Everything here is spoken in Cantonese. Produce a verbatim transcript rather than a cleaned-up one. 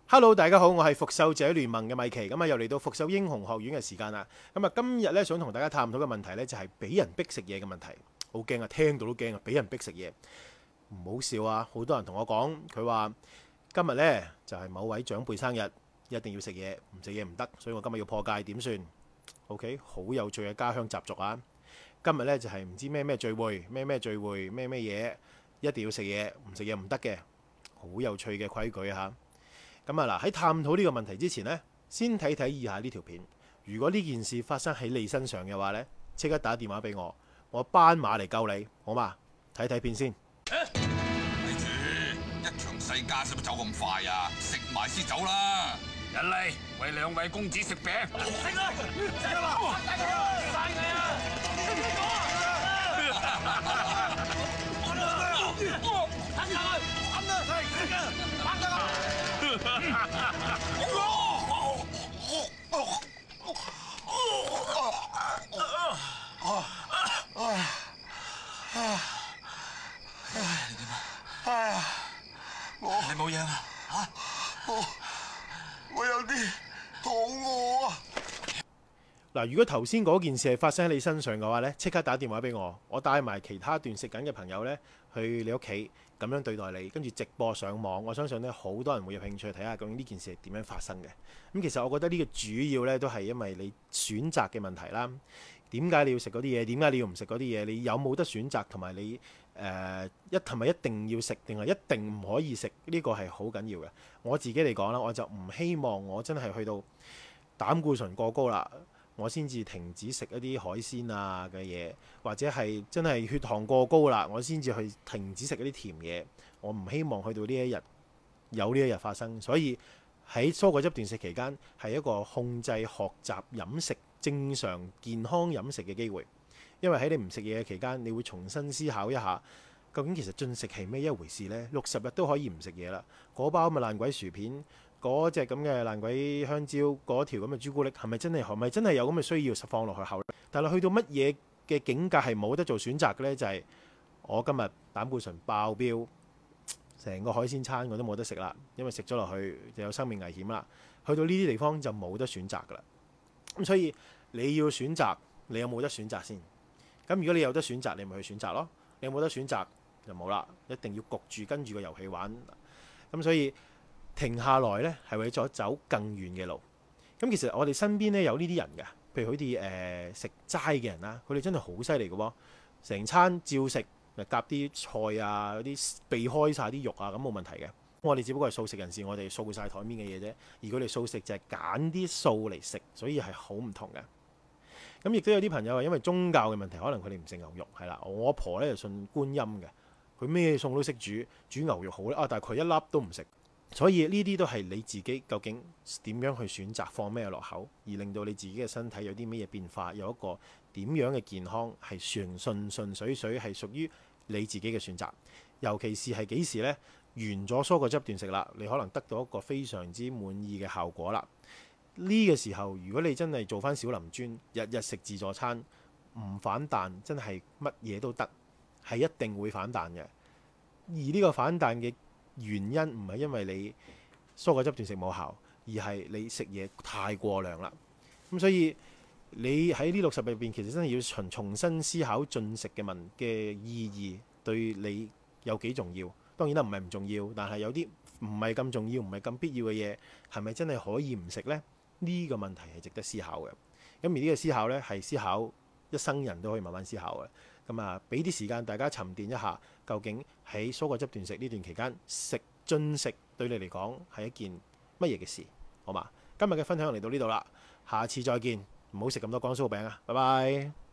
Hello，大家好，我係復仇者聯盟嘅米奇，咁啊又嚟到復仇英雄學院嘅時間啦。咁啊今日咧想同大家探討嘅問題咧就係俾人逼食嘢嘅問題，好驚啊，聽到都驚啊，俾人逼食嘢，唔好笑啊！好多人同我講，佢話今日咧就係某位長輩生日，一定要食嘢，唔食嘢唔得，所以我今日要破戒，點算？OK， 好有趣嘅家鄉習俗啊！今日咧就係唔知咩咩聚會，咩咩聚會，咩咩嘢，一定要食嘢，唔食嘢唔得嘅，好有趣嘅規矩嚇。咁啊嗱，喺探討呢個問題之前呢，先睇睇以下呢條片。如果呢件事發生喺你身上嘅話呢，即刻打電話俾我，我斑馬嚟救你，好嘛？睇睇片先。 咪住，一場世家使乜走咁快啊？食埋先走啦！ 人嚟為兩位公子食餅。 食啦！食啦！晒佢啊！晒佢啊！聽唔聽講啊？冚啦！冚啦！冚啦！係食啊！冚得啊！你冇嘢嘛？嚇！我我有啲肚餓啊！ 嗱，如果頭先嗰件事係發生喺你身上嘅話呢，即刻打電話俾我，我帶埋其他段食緊嘅朋友呢去你屋企，咁樣對待你，跟住直播上網。我相信呢，好多人會有興趣睇下究竟呢件事係點樣發生嘅。咁其實我覺得呢個主要呢都係因為你選擇嘅問題啦。點解你要食嗰啲嘢？點解你要唔食嗰啲嘢？你有冇得選擇？同埋你誒、呃、一係咪一定要食，定係一定唔可以食？呢個係好緊要嘅。我自己嚟講啦，我就唔希望我真係去到膽固醇過高啦，我先至停止食一啲海鮮啊嘅嘢，或者係真係血糖過高啦，我先至去停止食一啲甜嘢。我唔希望去到呢一日有呢一日發生，所以喺蔬果汁斷食期間係一個控制學習飲食正常健康飲食嘅機會。因為喺你唔食嘢嘅期間，你會重新思考一下，究竟其實進食係咩一回事呢？六十日都可以唔食嘢啦，嗰包咪爛鬼薯片，嗰隻咁嘅爛鬼香蕉，嗰條咁嘅朱古力，係咪真係係咪真係有咁嘅需要放落去口？但係去到乜嘢嘅境界係冇得做選擇嘅呢？就係、是、我今日膽固醇爆標，成個海鮮餐我都冇得食啦，因為食咗落去就有生命危險啦。去到呢啲地方就冇得選擇噶啦。咁所以你要選擇，你有冇得選擇先？咁如果你有得選擇，你咪去選擇咯。你有冇得選擇就冇啦，一定要焗住跟住個遊戲玩。咁所以停下來呢，係為咗走更遠嘅路。咁其實我哋身邊呢，有呢啲人嘅，譬如好似誒食齋嘅人啦，佢哋真係好犀利嘅喎，成餐照食，咪夾啲菜啊，嗰啲避開晒啲肉啊，咁冇問題嘅。我哋只不過係素食人士，我哋掃晒台面嘅嘢啫。而佢哋素食就係揀啲素嚟食，所以係好唔同嘅。咁亦都有啲朋友係因為宗教嘅問題，可能佢哋唔食牛肉，係啦。我阿婆咧就信觀音嘅，佢咩餸都識煮，煮牛肉好咧啊，但係佢一粒都唔食。所以呢啲都係你自己究竟點樣去選擇放咩落口，而令到你自己嘅身體有啲咩嘢變化，有一個點樣嘅健康係順順順水水，係屬於你自己嘅選擇。尤其是係幾時呢？完咗蔬果汁斷食啦，你可能得到一個非常之滿意嘅效果啦。呢個時候，如果你真係做翻小林尊，日日食自助餐，唔反彈，真係乜嘢都得，係一定會反彈嘅。而呢個反彈嘅原因唔係因為你蔬果汁斷食冇效，而係你食嘢太過量啦。咁所以你喺呢六十日入邊，其實真係要重重新思考進食嘅問嘅意義對你有幾重要。當然啦，唔係唔重要，但係有啲唔係咁重要、唔係咁必要嘅嘢，係咪真係可以唔食呢？呢個問題係值得思考嘅。咁而呢個思考呢，係思考一生人都可以慢慢思考嘅。咁啊，俾啲時間大家沉澱一下，究竟喺蔬果汁斷食呢段期間食進食對你嚟講係一件乜嘢嘅事？好嘛？今日嘅分享嚟到呢度啦，下次再見。唔好食咁多光酥餅啊！拜拜。